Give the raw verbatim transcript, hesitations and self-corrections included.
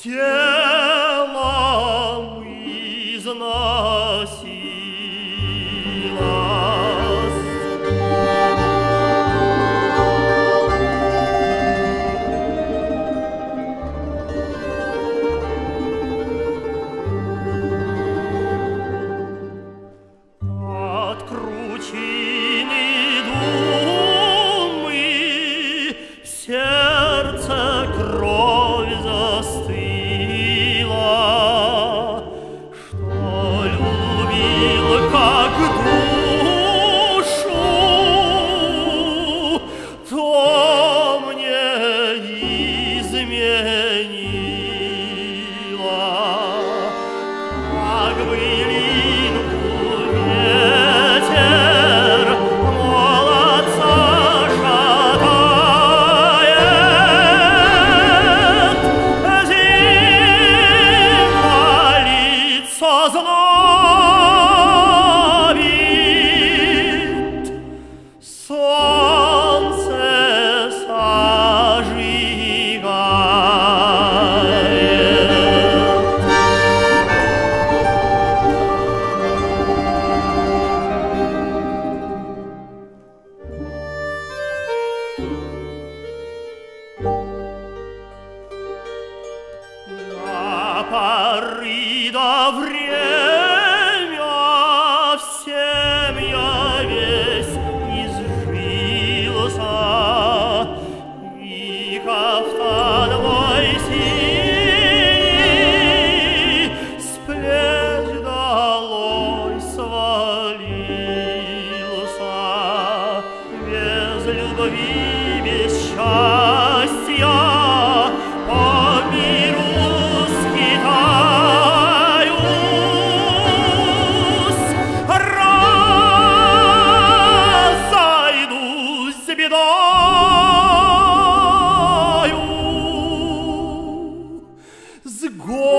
телом износилась. От кручины думы в сердце кровь застыла, что любил как душу, то мне изменила, как былинку ветер молодца шатает, зима лицо злобит, солнце сожигает. До поры до время всем я весь изжился, и кафтан мой синий с плеч долой свалился. Без любви, без счастья по миру скитаюсь, разойдусь с бедою, с горем.